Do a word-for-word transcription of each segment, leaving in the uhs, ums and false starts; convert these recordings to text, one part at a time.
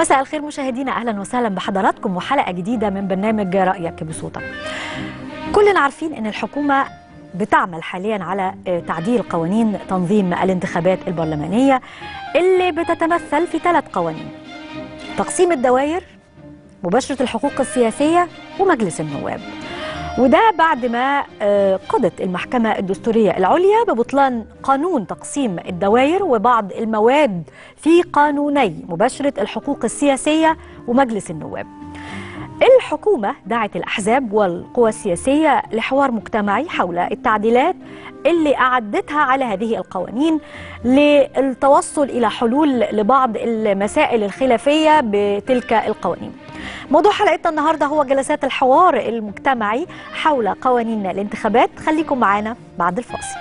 مساء الخير مشاهدينا، أهلا وسهلا بحضراتكم وحلقة جديدة من برنامج رأيك بصوتك. كلنا عارفين أن الحكومة بتعمل حاليا على تعديل قوانين تنظيم الانتخابات البرلمانية اللي بتتمثل في ثلاث قوانين: تقسيم الدوائر، مباشرة الحقوق السياسية، ومجلس النواب. وده بعد ما قضت المحكمة الدستورية العليا ببطلان قانون تقسيم الدوائر وبعض المواد في قانوني مباشرة الحقوق السياسية ومجلس النواب. الحكومة دعت الأحزاب والقوى السياسية لحوار مجتمعي حول التعديلات اللي أعدتها على هذه القوانين للتوصل إلى حلول لبعض المسائل الخلافية بتلك القوانين. موضوع حلقتنا النهاردة هو جلسات الحوار المجتمعي حول قوانين الانتخابات. خليكم معانا بعد الفاصل.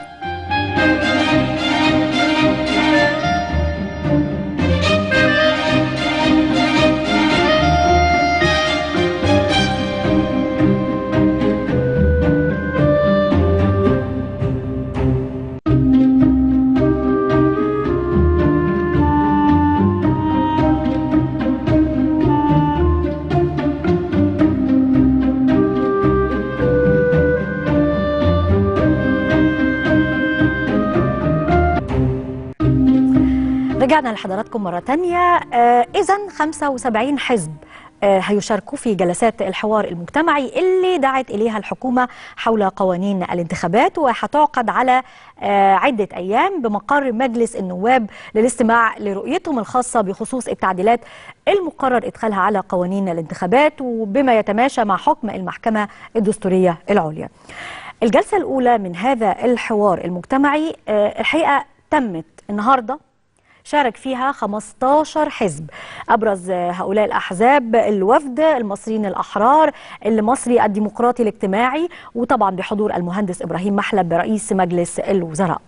رجعنا لحضراتكم مرة تانية. آه إذن خمسة وسبعين حزب آه هيشاركوا في جلسات الحوار المجتمعي اللي دعت إليها الحكومة حول قوانين الانتخابات، وهتعقد على آه عدة أيام بمقر مجلس النواب للاستماع لرؤيتهم الخاصة بخصوص التعديلات المقرر إدخالها على قوانين الانتخابات وبما يتماشى مع حكم المحكمة الدستورية العليا. الجلسة الأولى من هذا الحوار المجتمعي آه الحقيقة تمت النهاردة، شارك فيها خمستاشر حزب. أبرز هؤلاء الأحزاب الوفد، المصريين الأحرار، المصري الديمقراطي الاجتماعي، وطبعا بحضور المهندس إبراهيم محلب رئيس مجلس الوزراء.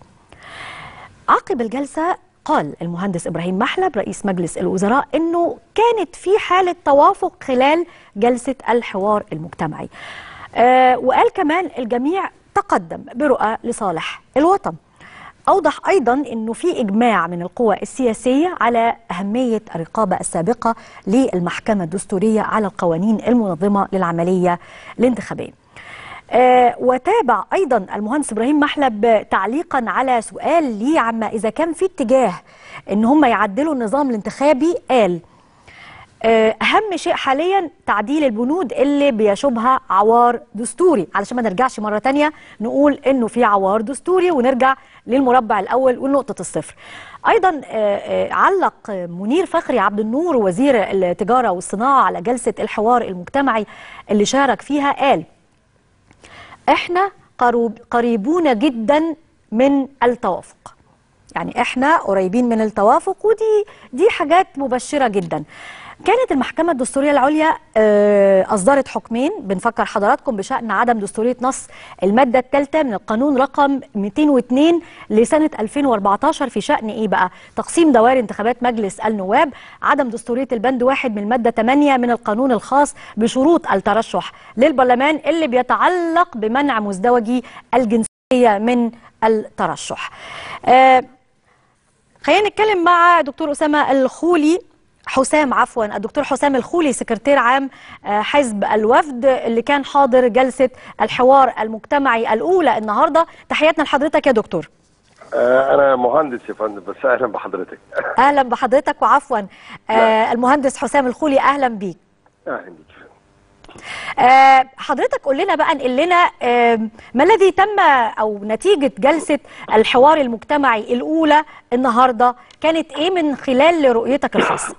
عقب الجلسة قال المهندس إبراهيم محلب رئيس مجلس الوزراء أنه كانت في حالة توافق خلال جلسة الحوار المجتمعي، آه وقال كمان الجميع تقدم برؤى لصالح الوطن. أوضح أيضا أنه في إجماع من القوى السياسية على أهمية الرقابة السابقة للمحكمة الدستورية على القوانين المنظمة للعملية الانتخابية. آه وتابع أيضا المهندس إبراهيم محلب تعليقا على سؤال لي عما إذا كان في اتجاه أن هم يعدلوا النظام الانتخابي. قال أهم شيء حاليا تعديل البنود اللي بيشوبها عوار دستوري، علشان ما نرجعش مرة تانية نقول إنه في عوار دستوري ونرجع للمربع الأول ونقطة الصفر. أيضا علق منير فخري عبد النور وزير التجارة والصناعة على جلسة الحوار المجتمعي اللي شارك فيها. قال إحنا قريبون جدا من التوافق، يعني إحنا قريبين من التوافق، ودي دي حاجات مبشرة جدا. كانت المحكمة الدستورية العليا أصدرت حكمين بنفكر حضراتكم بشأن عدم دستورية نص المادة الثالثة من القانون رقم مئتين واثنين لسنة ألفين وأربعتاشر في شأن إيه بقى؟ تقسيم دوائر انتخابات مجلس النواب، عدم دستورية البند واحد من المادة ثمانية من القانون الخاص بشروط الترشح للبرلمان اللي بيتعلق بمنع مزدوجي الجنسية من الترشح. آه خلينا نتكلم مع دكتور أسامة الخولي حسام عفوا الدكتور حسام الخولي سكرتير عام حزب الوفد اللي كان حاضر جلسة الحوار المجتمعي الأولى النهاردة. تحياتنا لحضرتك يا دكتور. أنا مهندس يا فندم، بس أهلا بحضرتك. أهلا بحضرتك وعفوا آه المهندس حسام الخولي أهلا بيك. أهلا بيك. آه حضرتك قول لنا بقى، نقل لنا آه ما الذي تم أو نتيجة جلسة الحوار المجتمعي الأولى النهاردة كانت إيه من خلال رؤيتك الخاصة؟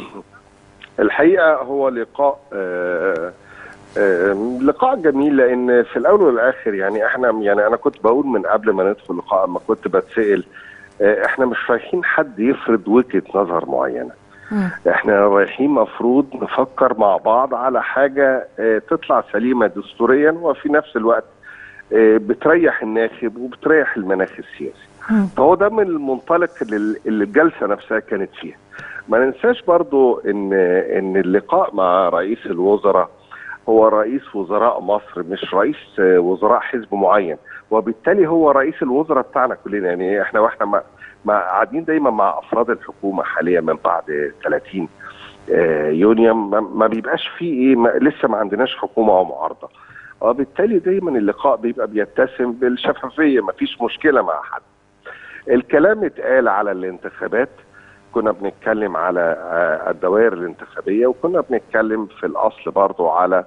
الحقيقة هو لقاء آه آه لقاء جميل، لأن في الأول والآخر يعني احنا يعني أنا كنت بقول من قبل ما ندخل اللقاء، ما كنت بتسأل آه احنا مش رايحين حد يفرض وجهة نظر معينة. م. احنا رايحين مفروض نفكر مع بعض على حاجة آه تطلع سليمة دستوريا وفي نفس الوقت آه بتريح الناخب وبتريح المناخ السياسي. م. فهو ده من المنطلق اللي الجلسة نفسها كانت فيها. ما ننساش برضو ان ان اللقاء مع رئيس الوزراء هو رئيس وزراء مصر، مش رئيس وزراء حزب معين، وبالتالي هو رئيس الوزراء بتاعنا كلنا. يعني احنا واحنا مع قاعدين دايما مع افراد الحكومه حاليا من بعد ثلاثين يونيو ما بيبقاش فيه ايه، ما لسه ما عندناش حكومه ومعارضه، وبالتالي دايما اللقاء بيبقى بيتسم بالشفافيه، ما فيش مشكله مع حد. الكلام اتقال على الانتخابات، كنا بنتكلم على الدوائر الانتخابيه، وكنا بنتكلم في الاصل برضو على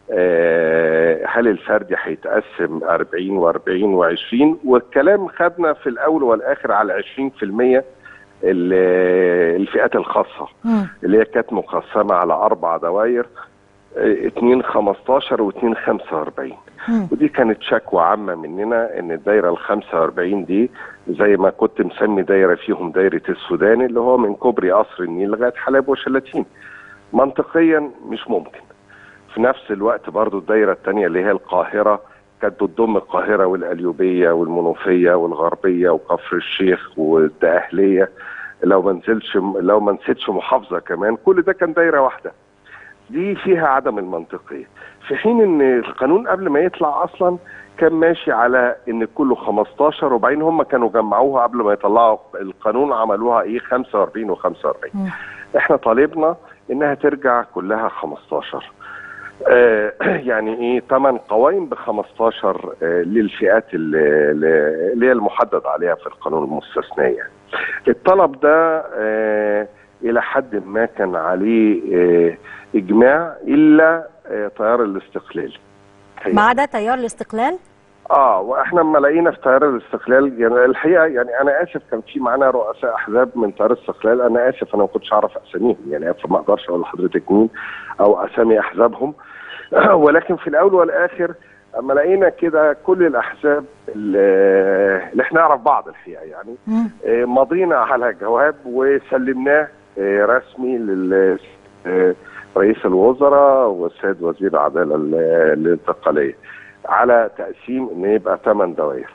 هل الفردي هيتقسم أربعين وأربعين وعشرين، والكلام خدنا في الاول والاخر على عشرين في المية الفئات الخاصه اللي هي كانت مقسمه على اربع دوائر، اتنين خمستاشر واتنين خمسة وأربعين، ودي كانت شكوى عامه مننا ان الدايره ال خمسة وأربعين دي زي ما كنت مسمي دايره فيهم دايره السودان، اللي هو من كوبري قصر النيل لغايه حلب وشلاتين، منطقيا مش ممكن. في نفس الوقت برضو الدايره الثانيه اللي هي القاهره كانت بتضم القاهره والقليوبيه والمنوفيه والغربيه وكفر الشيخ والدقهليه، لو ما نزلش لو ما نسيتش محافظه كمان، كل ده كان دايره واحده. دي فيها عدم المنطقيه، في حين ان القانون قبل ما يطلع اصلا كان ماشي على ان كله خمستاشر، وبعدين هم كانوا جمعوها قبل ما يطلعوا القانون عملوها ايه خمسة وأربعين وخمسة وأربعين. احنا طالبنا انها ترجع كلها خمستاشر. آه يعني ايه ثمان قوائم ب خمستاشر آه للفئات اللي هي المحدد عليها في القانون المستثنيه. يعني الطلب ده آه الى حد ما كان عليه آه اجماع الا آه تيار الاستقلال. ما عدا تيار الاستقلال؟ اه واحنا لما لقينا في تيار الاستقلال، يعني الحقيقه يعني انا اسف كان في معانا رؤساء احزاب من تيار الاستقلال، انا اسف انا ما كنتش اعرف اساميهم، يعني فما اقدرش اقول لحضرتك مين او اسامي احزابهم. ولكن في الاول والاخر اما لقينا كده كل الاحزاب اللي احنا نعرف بعض الحقيقه يعني ماضينا على جواب وسلمناه رسمي لرئيس الوزراء والسيد وزير العداله الانتقاليه على تقسيم ان يبقى ثمان دوائر.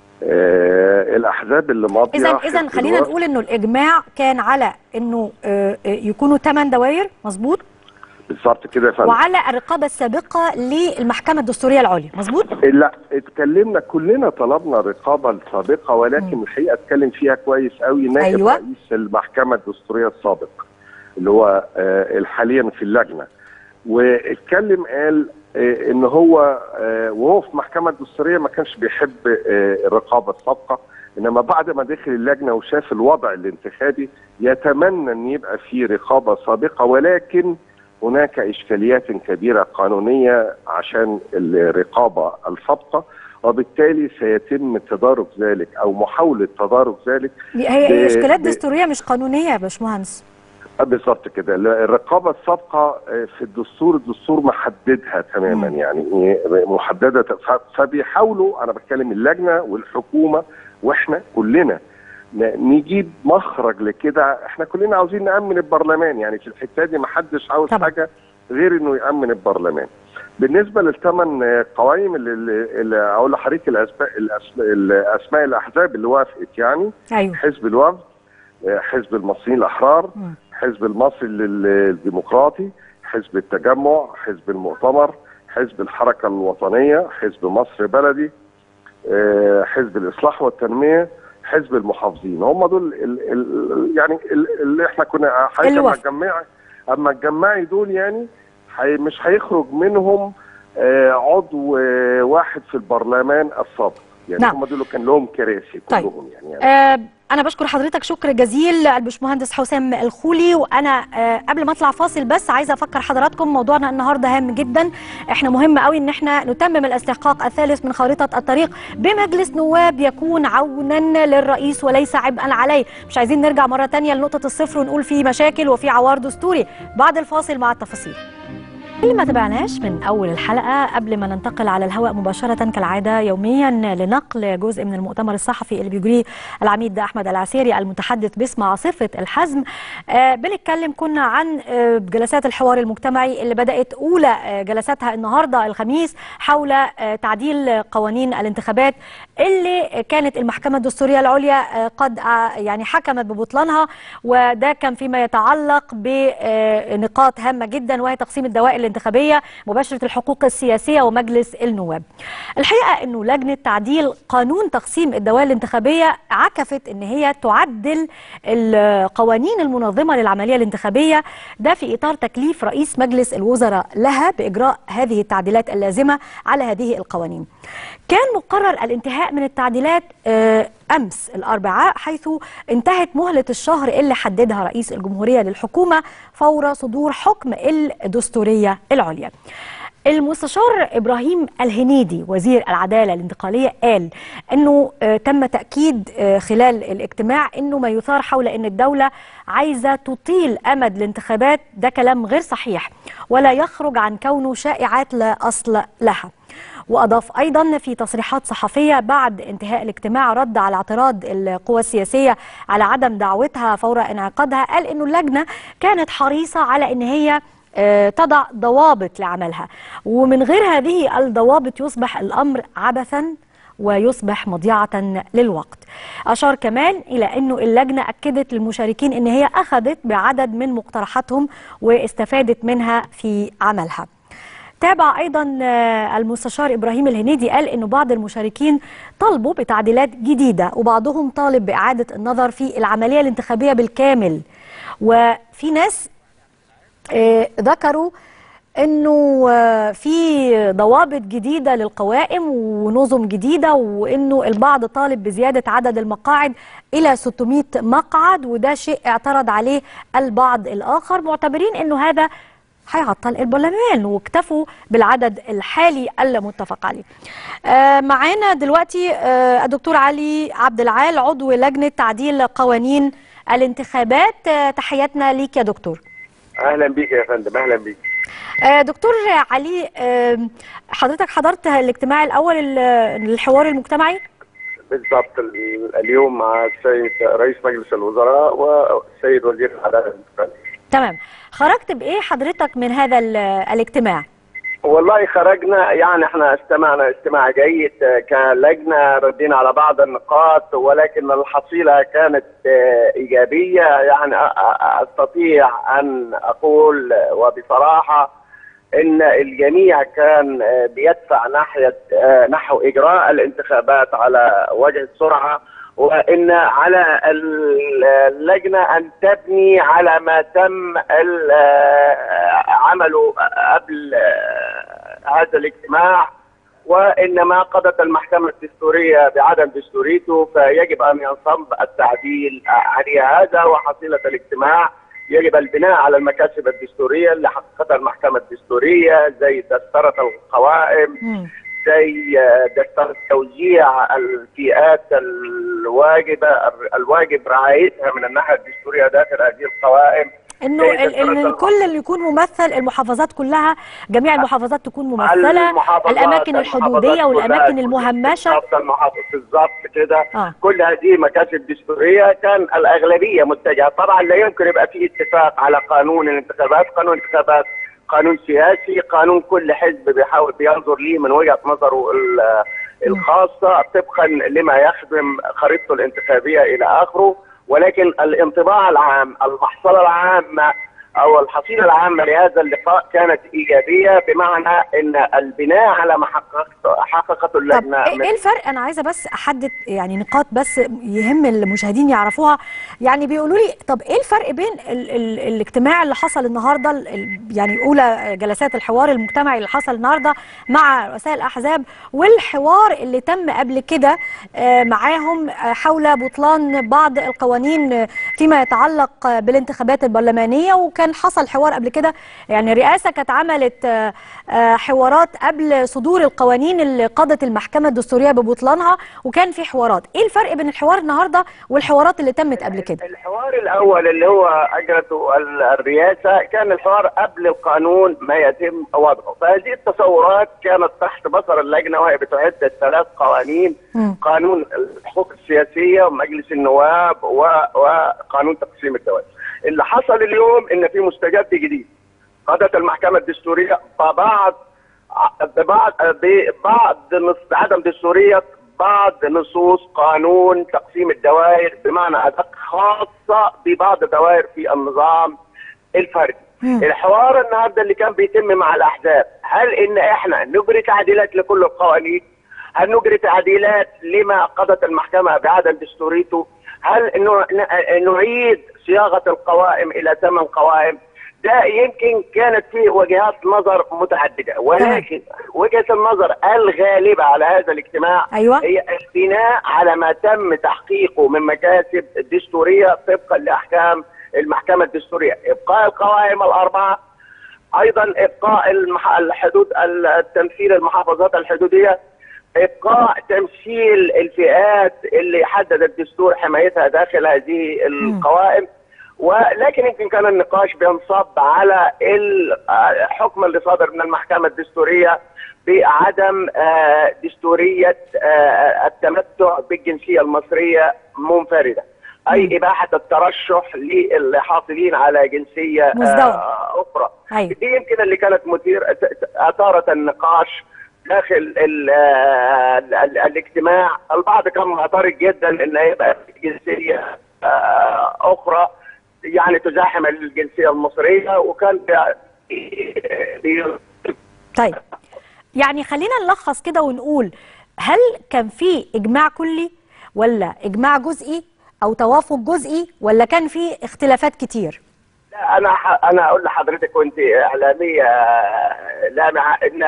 آه الاحزاب اللي ماضيه اذا اذا خلينا نقول انه الاجماع كان على انه آه يكونوا ثمان دوائر، مظبوط؟ بالظبط كده يا فندم. وعلى الرقابه السابقه للمحكمه الدستوريه العليا، مظبوط؟ لا اتكلمنا كلنا، طلبنا الرقابه السابقه، ولكن م. الحقيقه اتكلم فيها كويس قوي نائب أيوة. رئيس المحكمه الدستوريه السابق اللي هو آه حاليا في اللجنه، واتكلم قال ان هو وهو في المحكمه الدستوريه ما كانش بيحب الرقابه السابقه، انما بعد ما دخل اللجنه وشاف الوضع الانتخابي يتمنى ان يبقى في رقابه سابقه، ولكن هناك اشكاليات كبيره قانونيه عشان الرقابه السابقه، وبالتالي سيتم تدارك ذلك او محاوله تدارك ذلك. هي اشكاليات دستوريه مش قانونيه يا باشمهندس. بالظبط كده، الرقابه السابقه في الدستور الدستور محددها تماما، يعني محدده، فبيحاولوا، انا بتكلم اللجنه والحكومه واحنا كلنا نجيب مخرج لكده. احنا كلنا عاوزين نامن البرلمان، يعني في الحته دي ما حدش عاوز طبعا حاجه غير انه يامن البرلمان. بالنسبه للثمان قوائم اللي, اللي اقول لحضرتك الاسماء الاسماء الاحزاب اللي وافقت، يعني أيوه. حزب الوفد، حزب المصريين الاحرار، م. حزب المصري الديمقراطي، حزب التجمع، حزب المؤتمر، حزب الحركه الوطنيه، حزب مصر بلدي، حزب الاصلاح والتنميه، حزب المحافظين. هم دول ال ال يعني ال اللي احنا كنا اما تجمعي اما تجمعي دول، يعني حي مش هيخرج منهم عضو واحد في البرلمان السابق، يعني نعم. هم دول كان لهم كراسي كلهم. طيب. يعني, يعني آه أنا بشكر حضرتك شكر جزيل الباشمهندس حسام الخولي، وأنا آه قبل ما أطلع فاصل بس عايزة أفكر حضراتكم موضوعنا النهاردة هام جدا. إحنا مهم قوي إن إحنا نتمم الاستحقاق الثالث من خارطة الطريق بمجلس نواب يكون عونا للرئيس وليس عبئا عليه. مش عايزين نرجع مرة تانية لنقطة الصفر ونقول في مشاكل وفي عوار دستوري. بعد الفاصل مع التفاصيل. اللي ما تابعناش من أول الحلقة، قبل ما ننتقل على الهواء مباشرة كالعادة يوميا لنقل جزء من المؤتمر الصحفي اللي بيجريه العميد أحمد العسيري المتحدث باسم عاصفة الحزم، آه بنتكلم كنا عن آه جلسات الحوار المجتمعي اللي بدأت أولى آه جلساتها النهاردة الخميس حول آه تعديل قوانين الانتخابات اللي كانت المحكمة الدستورية العليا قد يعني حكمت ببطلانها، وده كان فيما يتعلق بنقاط هامة جدا، وهي تقسيم الدوائر الانتخابية، مباشرة الحقوق السياسية، ومجلس النواب. الحقيقة أنه لجنة تعديل قانون تقسيم الدوائر الانتخابية عكفت أن هي تعدل القوانين المنظمة للعملية الانتخابية، ده في إطار تكليف رئيس مجلس الوزراء لها بإجراء هذه التعديلات اللازمة على هذه القوانين. كان مقرر الانتهاء من التعديلات أمس الأربعاء، حيث انتهت مهلة الشهر اللي حددها رئيس الجمهورية للحكومة فور صدور حكم الدستورية العليا. المستشار إبراهيم الهنيدي وزير العدالة الانتقالية قال أنه تم تأكيد خلال الاجتماع أنه ما يثار حول أن الدولة عايزة تطيل أمد الانتخابات ده كلام غير صحيح، ولا يخرج عن كونه شائعات لا أصل لها. وأضاف أيضا في تصريحات صحفية بعد انتهاء الاجتماع رد على اعتراض القوى السياسية على عدم دعوتها فور انعقادها، قال أنه اللجنة كانت حريصة على أن هي تضع ضوابط لعملها، ومن غير هذه الضوابط يصبح الأمر عبثا ويصبح مضيعة للوقت. أشار كمان إلى أنه اللجنة أكدت للمشاركين أن هي أخذت بعدد من مقترحاتهم واستفادت منها في عملها. تابع أيضا المستشار إبراهيم الهنيدي قال أنه بعض المشاركين طلبوا بتعديلات جديدة، وبعضهم طالب بإعادة النظر في العملية الانتخابية بالكامل، وفي ناس ذكروا انه في ضوابط جديده للقوائم ونظم جديده، وانه البعض طالب بزياده عدد المقاعد الى ستمائة مقعد، وده شيء اعترض عليه البعض الاخر، معتبرين انه هذا هيعطل البرلمان، واكتفوا بالعدد الحالي المتفق عليه. آه معانا دلوقتي آه الدكتور علي عبد العال عضو لجنه تعديل قوانين الانتخابات. آه تحياتنا ليك يا دكتور. اهلا بيك يا فندم. اهلا بيك. آه دكتور علي، آه حضرتك حضرت الاجتماع الاول للحوار المجتمعي؟ بالضبط، اليوم مع السيد رئيس مجلس الوزراء والسيد وزير العداله الانتخابيه. تمام. خرجت بايه حضرتك من هذا الاجتماع؟ والله خرجنا يعني احنا استمعنا استماع جيد كلجنه، ردينا على بعض النقاط، ولكن الحصيله كانت ايجابيه. يعني استطيع ان اقول وبصراحه ان الجميع كان بيدفع ناحيه نحو اجراء الانتخابات على وجه السرعه، وان على اللجنه ان تبني على ما تم عمله قبل هذا الاجتماع، وان ما قضت المحكمه الدستوريه بعدم دستوريته فيجب ان ينصب التعديل عليها. هذا وحصيله الاجتماع. يجب البناء على المكاسب الدستوريه اللي حققتها المحكمه الدستوريه، زي دستره القوائم، زي دستور توزيع الفئات الواجبه الواجب رعايتها من الناحيه الدستوريه داخل هذه القوائم، انه ان الكل اللي يكون ممثل، المحافظات كلها، جميع المحافظات تكون ممثله، الاماكن الحدوديه والاماكن المهمشه بالظبط كده. آه. كل هذه مكاسب دستوريه كان الاغلبيه متجهه. طبعا لا يمكن يبقى في اتفاق على قانون الانتخابات، قانون الانتخابات قانون سياسي، قانون كل حزب بيحاول بينظر ليه من وجهه نظره الخاصه طبقا لما يخدم خريطته الانتخابيه الى اخره، ولكن الانطباع العام، المحصله العامه او الحصيله العامه لهذا اللقاء كانت ايجابيه، بمعنى ان البناء على ما حققته حققته اللجنه. طب ايه الفرق؟ انا عايزه بس احدد يعني نقاط بس يهم المشاهدين يعرفوها. يعني بيقولوا لي طب ايه الفرق بين ال ال الاجتماع اللي حصل النهارده، يعني اولى جلسات الحوار المجتمعي اللي حصل النهارده مع رؤساء الاحزاب، والحوار اللي تم قبل كده معاهم حول بطلان بعض القوانين فيما يتعلق بالانتخابات البرلمانيه؟ وكان حصل حوار قبل كده، يعني الرئاسه كانت عملت حوارات قبل صدور القوانين اللي قضت المحكمه الدستوريه ببطلانها، وكان في حوارات. ايه الفرق بين الحوار النهارده والحوارات اللي تمت قبل كده؟ الحوار الاول اللي هو اجرته الرئاسه كان الحوار قبل القانون ما يتم وضعه، فهذه التصورات كانت تحت بصر اللجنه وهي بتعد الثلاث قوانين، م. قانون الحقوق السياسيه ومجلس النواب وقانون تقسيم الدوائر. اللي حصل اليوم ان في مستجد جديد قضت المحكمه الدستوريه ببعض ببعض ببعض عدم دستوريه بعض نصوص قانون تقسيم الدوائر بمعنى ادق خاصه ببعض الدوائر في النظام الفردي. مم. الحوار النهارده اللي كان بيتم مع الاحزاب، هل ان احنا نجري تعديلات لكل القوانين؟ هل نجري تعديلات لما قضت المحكمه بعدم دستوريته؟ هل انه نعيد صياغه القوائم الى ثمان قوائم؟ ده يمكن كانت فيه وجهات نظر متعدده، ولكن وجهه النظر الغالبه على هذا الاجتماع أيوة. هي البناء على ما تم تحقيقه من مكاسب دستوريه طبقا لاحكام المحكمه الدستوريه، ابقاء القوائم الاربعه، ايضا ابقاء الحدود التمثيل المحافظات الحدوديه، ابقاء تمثيل الفئات اللي حدد الدستور حمايتها داخل هذه القوائم. ولكن يمكن كان النقاش بينصب على الحكم اللي صادر من المحكمه الدستوريه بعدم دستوريه التمتع بالجنسيه المصريه منفرده، اي اباحه الترشح للحاصلين على جنسيه مزدوجة اخرى. أي. دي يمكن اللي كانت مثير اثارت النقاش داخل ال ال ال الاجتماع. البعض كان معترض جدا ان يبقى جنسيه اخرى يعني تزاحم الجنسيه المصريه، وكان بي... طيب يعني خلينا نلخص كده ونقول، هل كان في اجماع كلي ولا اجماع جزئي او توافق جزئي ولا كان في اختلافات كتير؟ لا انا ح... انا اقول لحضرتك وانت اعلاميه لامعه ان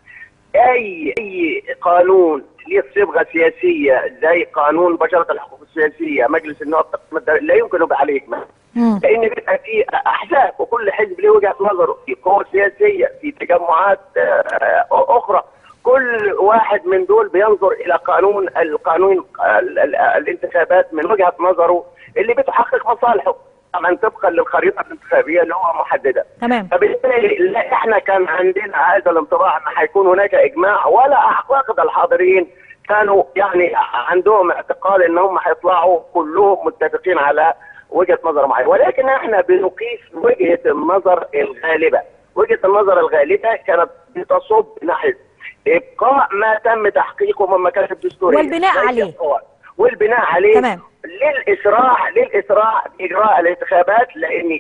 اي اي قانون ليه صبغه سياسيه زي قانون بشره الحقوق السياسيه مجلس النواب لا يمكن يبقى عليه اجماع، لان بيبقى في احزاب وكل حزب له وجهه نظره، في قوى سياسيه، في تجمعات اخرى، كل واحد من دول بينظر الى قانون القانون الانتخابات من وجهه نظره اللي بتحقق مصالحه طبعا طبقا للخريطه الانتخابيه اللي هو محدده. تمام. فبالتالي احنا كان عندنا هذا الانطباع ان هيكون هناك اجماع، ولا اعتقد الحاضرين كانوا يعني عندهم اعتقاد ان هم هيطلعوا كلهم متفقين على وجهه نظر معينه، ولكن احنا بنقيس وجهه النظر الغالبه. وجهه النظر الغالبه كانت بتصب ناحيه ابقاء ما تم تحقيقه من مكاسب دستوريه والبناء عليه والبناء عليه تمام. للاسراع للاسراع باجراء الانتخابات، لان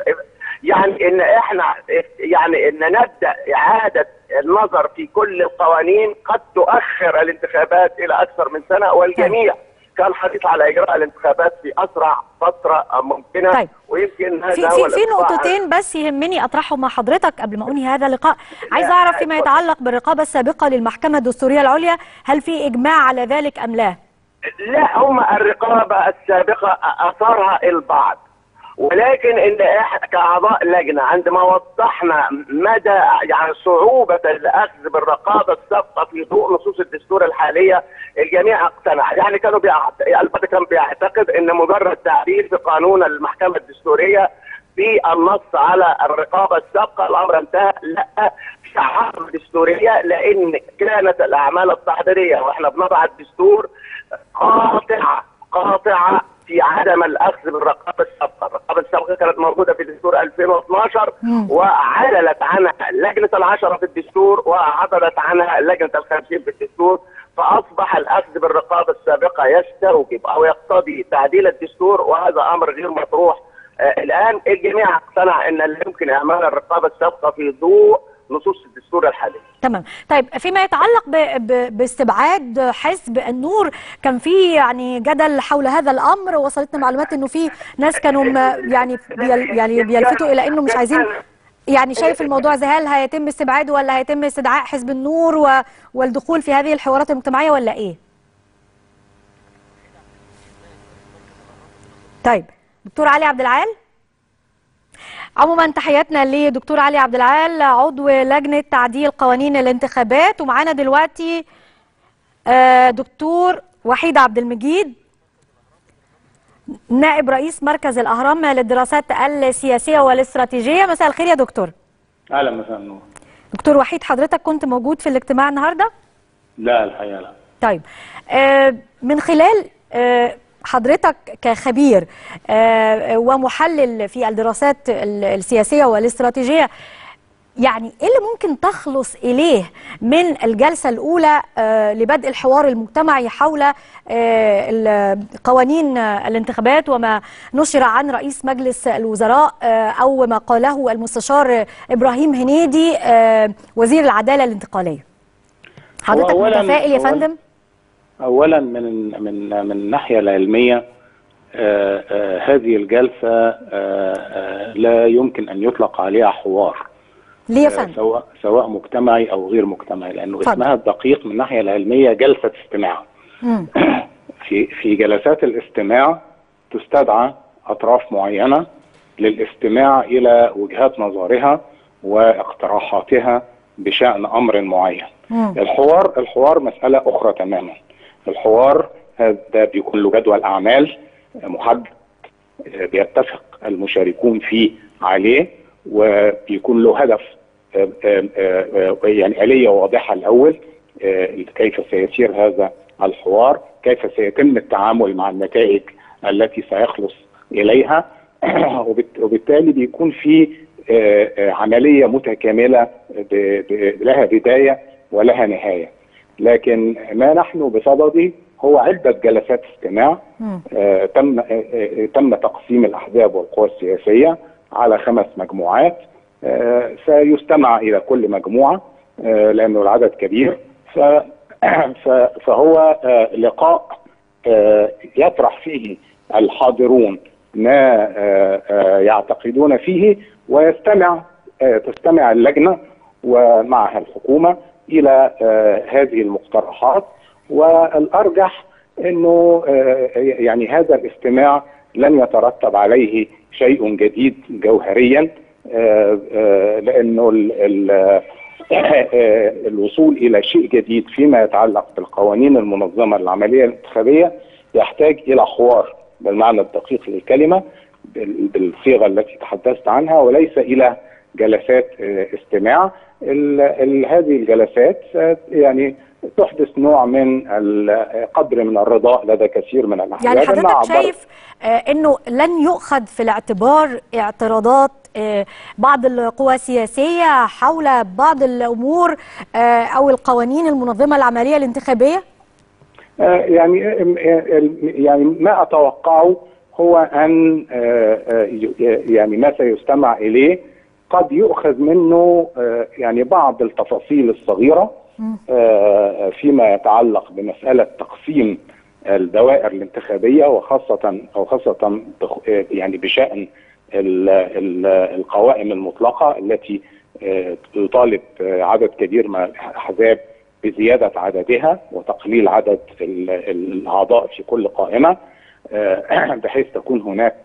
يعني ان احنا يعني ان نبدا اعاده النظر في كل القوانين قد تؤخر الانتخابات الى اكثر من سنه، والجميع طيب. كان حريص على اجراء الانتخابات في اسرع فتره ممكنه. طيب. ويمكن هذا في هو في, في نقطتين بس يهمني اطرحهم مع حضرتك قبل ما انهي هذا اللقاء. عايز اعرف فيما يتعلق بالرقابه السابقه للمحكمه الدستوريه العليا، هل في اجماع على ذلك ام لا؟ لا، هم الرقابه السابقه اثارها البعض، ولكن ان احنا كاعضاء لجنه عندما وضحنا مدى يعني صعوبه الاخذ بالرقابه السابقه في ضوء نصوص الدستور الحاليه، الجميع اقتنع. يعني كانوا بيعت... البعض كان بيعتقد ان مجرد تعديل في قانون المحكمه الدستوريه في النص على الرقابه السابقه الامر انتهى. لا، في عقد دستوريه، لان كانت الاعمال التحضيريه واحنا بنضع الدستور قاطعه قاطعه في عدم الاخذ بالرقابه السابقه. الرقابه السابقه كانت موجوده في دستور ألفين واثناشر وعدلت عنها لجنه العشره في الدستور وعدلت عنها لجنه الخمسين في الدستور، فاصبح الاخذ بالرقابه السابقه يستوجب او يقتضي تعديل الدستور، وهذا امر غير مطروح. آه الان الجميع اقتنع ان لا يمكن اعمال الرقابه السابقه في ضوء نصوص الدستور الحالي. تمام. طيب فيما يتعلق ب... ب... باستبعاد حزب النور، كان في يعني جدل حول هذا الامر، وصلتنا معلومات انه في ناس كانوا م... يعني بيل... يعني بيلفتوا الى انه مش عايزين، يعني شايف الموضوع زي هل هيتم استبعاده ولا هيتم استدعاء حزب النور و... والدخول في هذه الحوارات المجتمعيه ولا ايه؟ طيب دكتور علي عبد العال. عموما تحياتنا لدكتور علي عبد العال عضو لجنة تعديل قوانين الانتخابات، ومعانا دلوقتي دكتور وحيد عبد المجيد نائب رئيس مركز الأهرام للدراسات السياسية والاستراتيجية. مساء الخير يا دكتور. اهلا، مساء النور. دكتور وحيد، حضرتك كنت موجود في الاجتماع النهارده؟ لا الحقيقة لا. طيب من خلال حضرتك كخبير ومحلل في الدراسات السياسية والاستراتيجية، يعني ايه اللي ممكن تخلص اليه من الجلسه الاولى آه لبدء الحوار المجتمعي حول آه قوانين الانتخابات وما نشر عن رئيس مجلس الوزراء آه او ما قاله المستشار ابراهيم هنيدي آه وزير العداله الانتقاليه؟ حضرتك متفائل يا فندم؟ اولا من من من الناحيه العلميه آه آه هذه الجلسه آه آه لا يمكن ان يطلق عليها حوار. ليه يا فندم؟ سواء سواء مجتمعي او غير مجتمعي، لانه فضل. اسمها الدقيق من الناحيه العلميه جلسه استماع. في في جلسات الاستماع تستدعى اطراف معينه للاستماع الى وجهات نظرها واقتراحاتها بشان امر معين. مم. الحوار الحوار مساله اخرى تماما. الحوار هذا بيكون له جدول اعمال محدد بيتفق المشاركون فيه عليه، وبيكون له هدف يعني آلية واضحة الأول كيف سيسير هذا الحوار، كيف سيتم التعامل مع النتائج التي سيخلص إليها، وبالتالي بيكون في عملية متكاملة لها بداية ولها نهاية. لكن ما نحن بصدده هو عدة جلسات استماع. تم تم تقسيم الأحزاب والقوى السياسية على خمس مجموعات. آه سيستمع إلى كل مجموعة آه لأنه العدد كبير. فهو آه لقاء آه يطرح فيه الحاضرون ما آه آه يعتقدون فيه، ويستمع آه تستمع اللجنة ومعها الحكومة إلى آه هذه المقترحات. والأرجح أنه آه يعني هذا الاستماع لن يترتب عليه شيء جديد جوهريا، آآ آآ لأنه ال ال الوصول إلى شيء جديد فيما يتعلق بالقوانين المنظمة للعملية الانتخابية يحتاج إلى حوار بالمعنى الدقيق للكلمة بالصيغة التي تحدثت عنها، وليس إلى جلسات استماع. ال ال هذه الجلسات يعني تحدث نوع من قدر من الرضاء لدى كثير من الأحزاب. يعني حضرتك شايف آه انه لن يؤخذ في الاعتبار اعتراضات آه بعض القوى السياسية حول بعض الامور آه او القوانين المنظمة العملية الانتخابية؟ آه يعني يعني ما اتوقعه هو ان آه يعني ما سيستمع اليه قد يؤخذ منه آه يعني بعض التفاصيل الصغيرة آه فيما يتعلق بمسألة تقسيم الدوائر الانتخابية، وخاصة أو خاصة يعني بشأن ال ال القوائم المطلقة التي آه تطالب عدد كبير من الأحزاب بزيادة عددها وتقليل عدد الأعضاء في كل قائمة، آه بحيث تكون هناك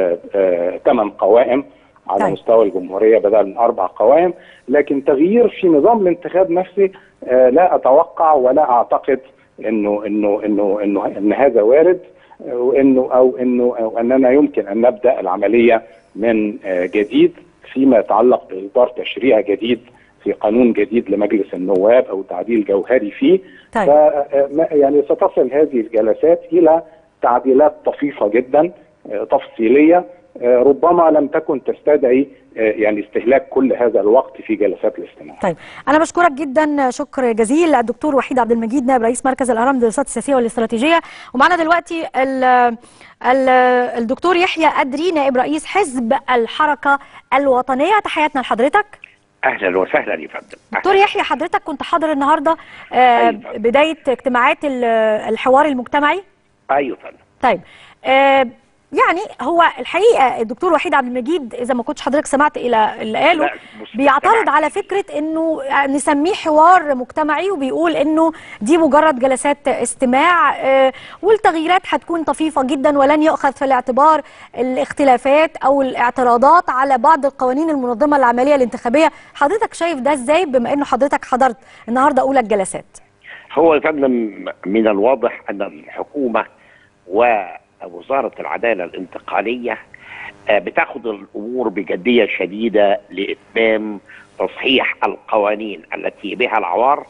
ثمان آه قوائم على طيب. مستوى الجمهورية بدل من أربع قوائم. لكن تغيير في نظام الانتخاب نفسه آه لا أتوقع ولا أعتقد إنه إنه إنه إنه إن هذا وارد، وإنه أو إنه أو أننا يمكن أن نبدأ العملية من آه جديد فيما يتعلق بإصدار تشريع جديد في قانون جديد لمجلس النواب أو تعديل جوهري فيه. طيب. يعني ستصل هذه الجلسات إلى تعديلات طفيفة جدا آه تفصيلية ربما لم تكن تستدعي يعني استهلاك كل هذا الوقت في جلسات الاستماع. طيب انا بشكرك جدا شكر جزيل الدكتور وحيد عبد المجيد نائب رئيس مركز الاهرام للدراسات السياسيه والاستراتيجيه، ومعنا دلوقتي ال ال الدكتور يحيى أدري نائب رئيس حزب الحركه الوطنيه. تحياتنا لحضرتك. اهلا وسهلا يا فندم. دكتور يحيى، حضرتك كنت حاضر النهارده آه بدايه اجتماعات الحوار المجتمعي؟ ايوه فندم. طيب آه يعني هو الحقيقه الدكتور وحيد عبد المجيد اذا ما كنتش حضرتك سمعت الى اللي قاله بيعترض على فكره انه نسميه حوار مجتمعي، وبيقول انه دي مجرد جلسات استماع آه والتغييرات هتكون طفيفه جدا ولن يؤخذ في الاعتبار الاختلافات او الاعتراضات على بعض القوانين المنظمه العمليه الانتخابيه. حضرتك شايف ده ازاي بما انه حضرتك حضرت النهارده اولى الجلسات؟ هو يا فندم من الواضح ان الحكومه و وزارة العدالة الانتقالية بتاخد الأمور بجدية شديدة لإتمام تصحيح القوانين التي بها العوار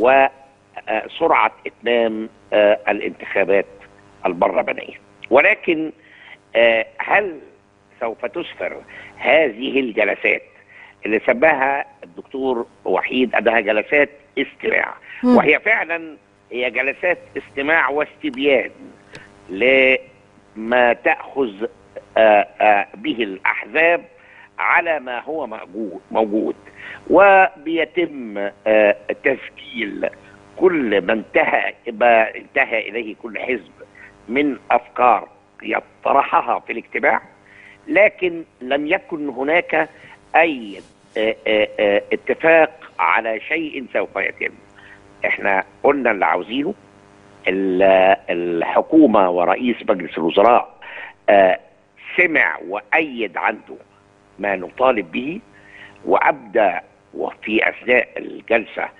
وسرعة إتمام الانتخابات البرلمانية. ولكن هل سوف تسفر هذه الجلسات اللي سماها الدكتور وحيد انها جلسات استماع، وهي فعلا هي جلسات استماع واستبيان لما تأخذ به الأحزاب على ما هو موجود، وبيتم تسجيل كل ما انتهى ما انتهى إليه كل حزب من أفكار يطرحها في الاجتماع، لكن لم يكن هناك أي اتفاق على شيء سوف يتم. احنا قلنا اللي عاوزينه، الحكومة ورئيس مجلس الوزراء سمع وأيد عنده ما نطالب به، وأبدى وفي أثناء الجلسة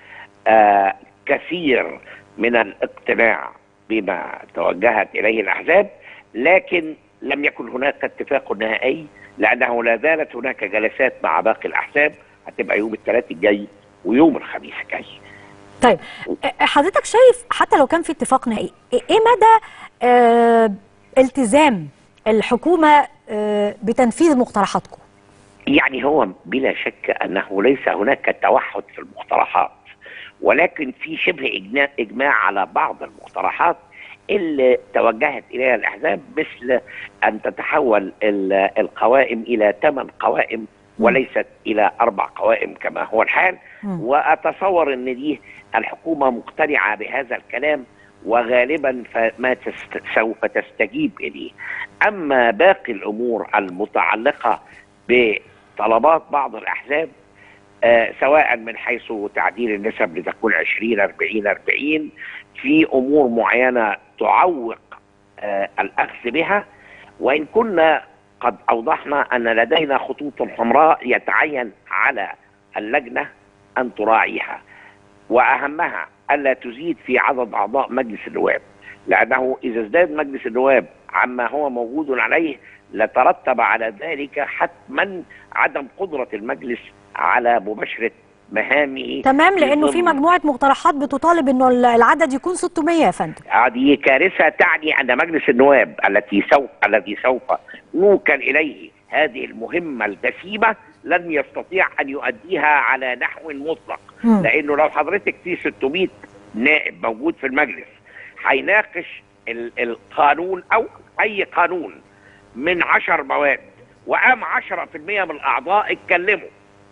كثير من الاقتناع بما توجهت إليه الأحزاب، لكن لم يكن هناك اتفاق نهائي، لأنه لا زالت هناك جلسات مع باقي الأحزاب هتبقى يوم الثلاث الجاي ويوم الخميس الجاي. طيب حضرتك شايف حتى لو كان في اتفاق نهائي، ايه مدى اه التزام الحكومة اه بتنفيذ مقترحاتكم؟ يعني هو بلا شك أنه ليس هناك توحد في المقترحات، ولكن في شبه إجماع على بعض المقترحات اللي توجهت إليها الأحزاب، مثل أن تتحول القوائم إلى ثمان قوائم وليست إلى أربع قوائم كما هو الحال. وأتصور أن دي الحكومة مقتنعة بهذا الكلام، وغالبا فما تست... سوف تستجيب إليه. أما باقي الأمور المتعلقة بطلبات بعض الأحزاب، آه سواء من حيث تعديل النسب لتكون عشرين أربعين أربعين، في أمور معينة تعوق آه الأخذ بها، وإن كنا قد أوضحنا أن لدينا خطوط حمراء يتعين على اللجنة أن تراعيها، وأهمها ألا تزيد في عدد أعضاء مجلس النواب، لأنه إذا ازداد مجلس النواب عما هو موجود عليه لترتب على ذلك حتما عدم قدرة المجلس على مباشرة مهامه. تمام، لأنه في مجموعة مقترحات بتطالب أنه العدد يكون ستمائة يا فندم. هذه كارثة تعني أن مجلس النواب التي سوف الذي سوف نوكل إليه هذه المهمة الجسيمة لن يستطيع أن يؤديها على نحو مطلق، م. لأنه لو حضرتك في ستمائة نائب موجود في المجلس هيناقش القانون أو أي قانون من عشر مواد، وقام عشرة في المئة من الأعضاء اتكلموا،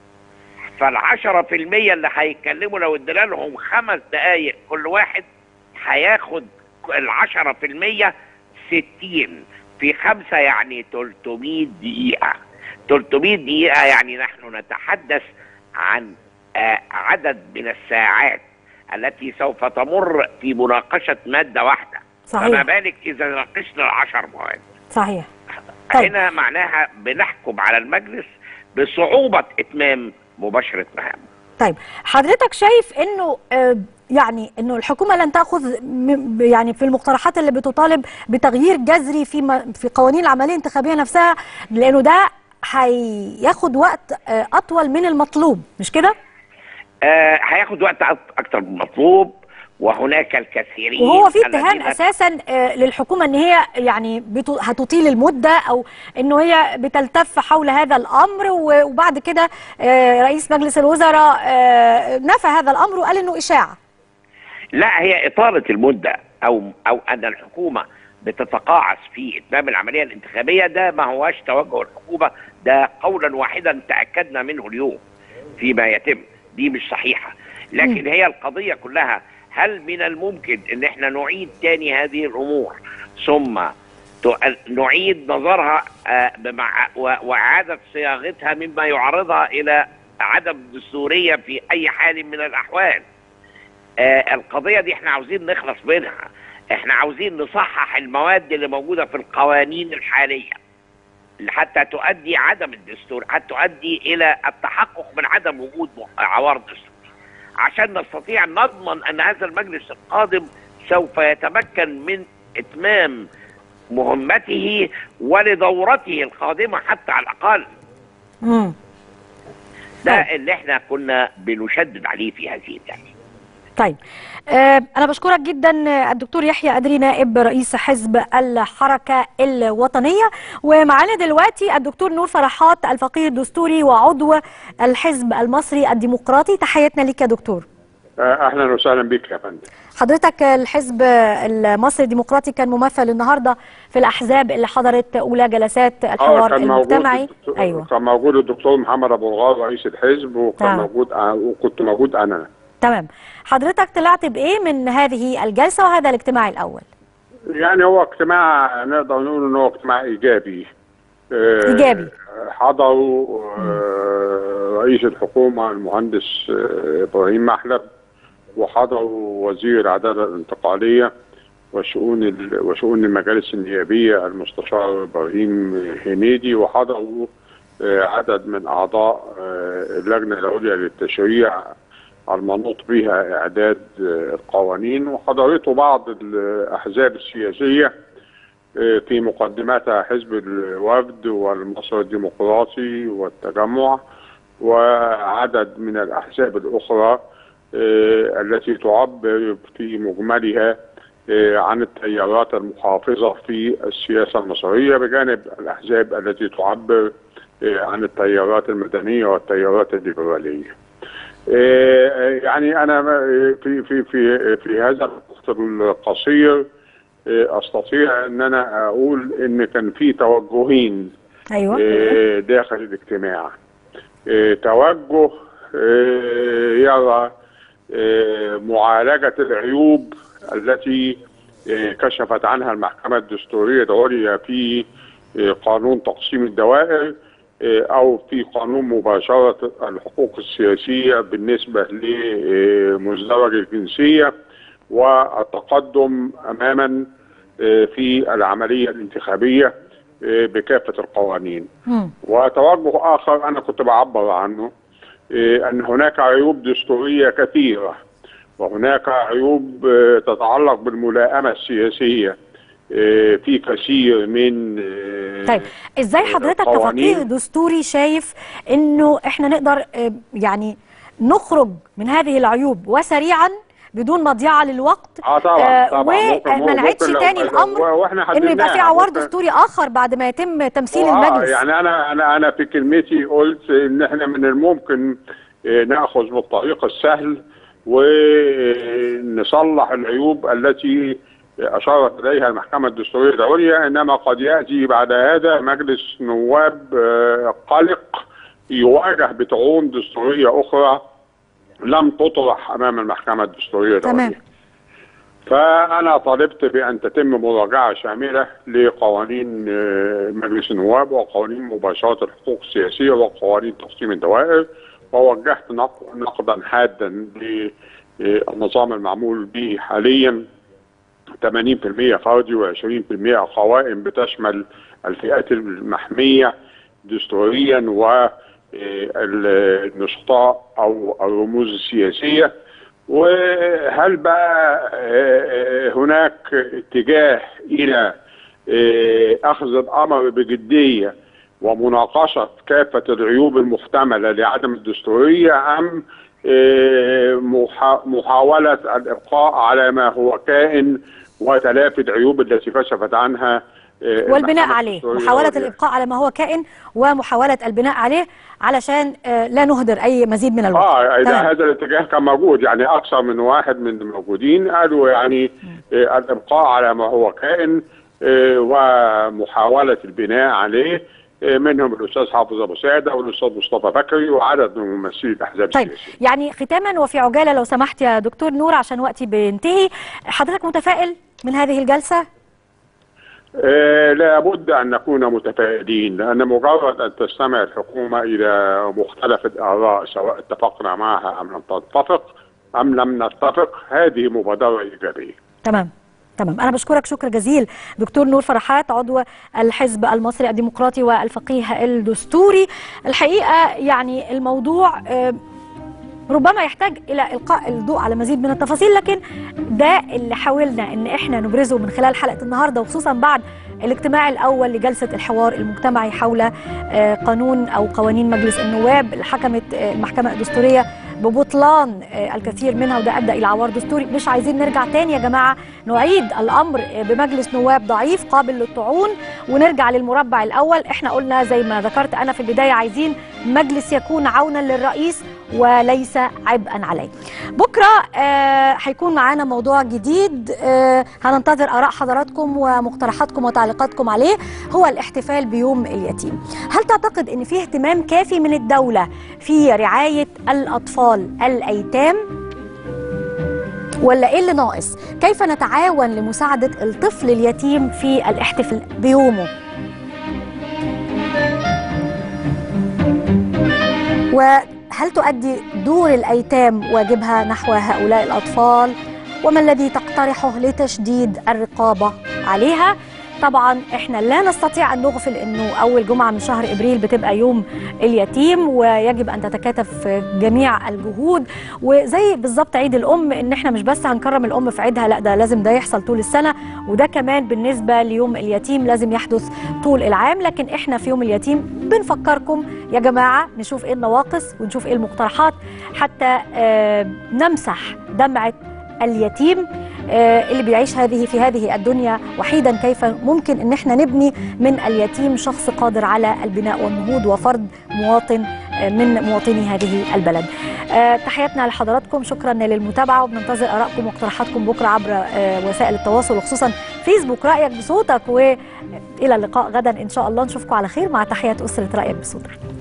فالعشرة في المية اللي هيتكلموا لو ادينا لهم خمس دقايق كل واحد هياخد العشرة في المية ستين في خمسة، يعني تلتمائة دقيقة. تلتمائة دقيقة يعني نحن نتحدث عن آه عدد من الساعات التي سوف تمر في مناقشة مادة واحدة. صحيح. فما بالك إذا ناقشنا العشر مواد. صحيح. طيب. هنا معناها بنحكم على المجلس بصعوبة إتمام مباشرة مهام. طيب حضرتك شايف انه آه يعني انه الحكومه لن تاخذ يعني في المقترحات اللي بتطالب بتغيير جذري في في قوانين العمليه الانتخابيه نفسها، لانه ده هياخد وقت آه اطول من المطلوب، مش كده؟ آه هياخد وقت اكتر من المطلوب، وهناك الكثيرين، وهو في اتهام اساسا آه للحكومه ان هي يعني هتطيل المده، او انه هي بتلتف حول هذا الامر، وبعد كده آه رئيس مجلس الوزراء آه نفى هذا الامر وقال انه اشاعه. لا، هي اطاله المده او او ان الحكومه بتتقاعس في اتمام العمليه الانتخابيه، ده ما هواش توجه الحكومه، ده قولا واحدا تاكدنا منه اليوم فيما يتم، دي مش صحيحه. لكن م. هي القضيه كلها، هل من الممكن ان احنا نعيد تاني هذه الامور ثم نعيد نظرها واعاده صياغتها مما يعرضها الى عدم الدستوريه في اي حال من الاحوال؟ آه القضيه دي احنا عاوزين نخلص منها، احنا عاوزين نصحح المواد اللي موجوده في القوانين الحاليه حتى تؤدي عدم الدستور، حتى تؤدي الى التحقق من عدم وجود عوارض دستوريه، عشان نستطيع نضمن ان هذا المجلس القادم سوف يتمكن من اتمام مهمته ولدورته القادمه حتى على الاقل. امم ده اللي احنا كنا بنشدد عليه في هذه الجلسه. طيب أنا بشكرك جدا الدكتور يحيى أدري نائب رئيس حزب الحركة الوطنية، ومعانا دلوقتي الدكتور نور فرحات الفقيه الدستوري وعضو الحزب المصري الديمقراطي. تحياتنا لك يا دكتور. اهلا وسهلا بك يا فندم. حضرتك الحزب المصري الديمقراطي كان ممثل النهارده في الاحزاب اللي حضرت اولى جلسات الحوار المجتمعي. ايوه كان موجود الدكتور محمد ابو الغار رئيس الحزب، وكان آه. موجود وكنت موجود انا. تمام. حضرتك طلعت بايه من هذه الجلسه وهذا الاجتماع الاول؟ يعني هو اجتماع نقدر نقول ان هو اجتماع ايجابي. ايجابي. حضروا رئيس الحكومه المهندس ابراهيم محلب، وحضروا وزير العداله الانتقاليه وشؤون وشؤون المجالس النيابيه المستشار ابراهيم هنيدي، وحضروا عدد من اعضاء اللجنه العليا للتشريع المنوط بها اعداد القوانين، وحضرته بعض الاحزاب السياسيه في مقدمتها حزب الوفد والمصري الديمقراطي والتجمع، وعدد من الاحزاب الاخرى التي تعبر في مجملها عن التيارات المحافظه في السياسه المصريه، بجانب الاحزاب التي تعبر عن التيارات المدنيه والتيارات الليبراليه. يعني انا في في في في هذا الوقت القصير استطيع ان انا اقول ان كان في توجهين ايوه داخل الاجتماع. توجه يرى معالجه العيوب التي كشفت عنها المحكمه الدستوريه العليا في قانون تقسيم الدوائر او في قانون مباشره الحقوق السياسيه بالنسبه لمزدوج الجنسيه والتقدم اماما في العمليه الانتخابيه بكافه القوانين. م. وتوجه اخر انا كنت بعبر عنه ان هناك عيوب دستوريه كثيره، وهناك عيوب تتعلق بالملائمه السياسيه في كثير من طيب ازاي حضرتك كفقيه دستوري شايف انه احنا نقدر يعني نخرج من هذه العيوب وسريعا بدون مضيعه للوقت؟ اه طبعا طبعا وما نعيدش تاني الامر انه يبقى في عوار دستوري اخر بعد ما يتم تمثيل المجلس. يعني انا انا انا في كلمتي قلت ان احنا من الممكن ناخذ بالطريق السهل ونصلح العيوب التي أشارت إليها المحكمة الدستورية العليا، إنما قد يأتي بعد هذا مجلس نواب قلق يواجه بطعون دستورية أخرى لم تطرح أمام المحكمة الدستورية العليا. فأنا طالبت بأن تتم مراجعة شاملة لقوانين مجلس النواب وقوانين مباشرة الحقوق السياسية وقوانين تقسيم الدوائر، ووجهت نقدا حادا للنظام المعمول به حاليا ثمانين بالمئة فردي وعشرين بالمئة قوائم بتشمل الفئات المحمية دستوريا والنشطاء أو الرموز السياسية. وهل بقى هناك اتجاه إلى أخذ الأمر بجدية ومناقشة كافة العيوب المحتملة لعدم الدستورية، أم محاولة الإبقاء على ما هو كائن وتلافي العيوب التي كشفت عنها والبناء عليه؟ محاولة الإبقاء على ما هو كائن ومحاولة البناء عليه علشان لا نهدر أي مزيد من الوقت. اه إذا هذا الاتجاه كان موجود، يعني أكثر من واحد من الموجودين قالوا يعني الإبقاء على ما هو كائن ومحاولة البناء عليه، منهم الاستاذ حافظ ابو ساده والاستاذ مصطفى بكري وعدد من ممثلي الاحزاب طيب السياسيه. يعني ختاما وفي عجاله لو سمحت يا دكتور نور عشان وقتي بينتهي، حضرتك متفائل من هذه الجلسه؟ آه لابد ان نكون متفائلين، لان مجرد ان تستمع الحكومه الى مختلف الاراء سواء اتفقنا معها ام لم نتفق ام لم نتفق، هذه مبادره ايجابيه. تمام تمام. أنا بشكرك شكر جزيل دكتور نور فرحات عضو الحزب المصري الديمقراطي والفقيه الدستوري. الحقيقة يعني الموضوع ربما يحتاج إلى إلقاء الضوء على مزيد من التفاصيل، لكن ده اللي حاولنا إن إحنا نبرزه من خلال حلقة النهاردة، وخصوصا بعد الاجتماع الأول لجلسة الحوار المجتمعي حول قانون أو قوانين مجلس النواب اللي حكمت المحكمة الدستورية ببطلان الكثير منها، وده ادى الى عوار دستوري. مش عايزين نرجع تاني يا جماعه نعيد الامر بمجلس نواب ضعيف قابل للطعون ونرجع للمربع الاول. احنا قلنا زي ما ذكرت انا في البدايه عايزين مجلس يكون عونا للرئيس وليس عبئا عليه. بكره آه هيكون معانا موضوع جديد، آه هننتظر اراء حضراتكم ومقترحاتكم وتعليقاتكم عليه، هو الاحتفال بيوم اليتيم. هل تعتقد ان فيه اهتمام كافي من الدوله في رعايه الاطفال الايتام ولا ايه اللي ناقص؟ كيف نتعاون لمساعده الطفل اليتيم في الاحتفال بيومه؟ وهل تؤدي دور الأيتام واجبها نحو هؤلاء الأطفال؟ وما الذي تقترحه لتشديد الرقابة عليها؟ طبعا احنا لا نستطيع ان نغفل انه اول جمعه من شهر ابريل بتبقى يوم اليتيم، ويجب ان تتكاتف جميع الجهود. وزي بالظبط عيد الام، ان احنا مش بس هنكرم الام في عيدها، لا ده لازم ده يحصل طول السنه، وده كمان بالنسبه ليوم اليتيم لازم يحدث طول العام. لكن احنا في يوم اليتيم بنفكركم يا جماعه نشوف ايه النواقص ونشوف ايه المقترحات حتى آه نمسح دمعه اليتيم اللي بيعيش هذه في هذه الدنيا وحيدا. كيف ممكن ان احنا نبني من اليتيم شخص قادر على البناء والنهوض وفرد مواطن من مواطني هذه البلد. تحياتنا لحضراتكم، شكرا للمتابعه، وبننتظر ارائكم واقتراحاتكم بكره عبر وسائل التواصل وخصوصا فيسبوك رايك بصوتك. والى اللقاء غدا ان شاء الله، نشوفكم على خير مع تحيات اسره رايك بصوتك.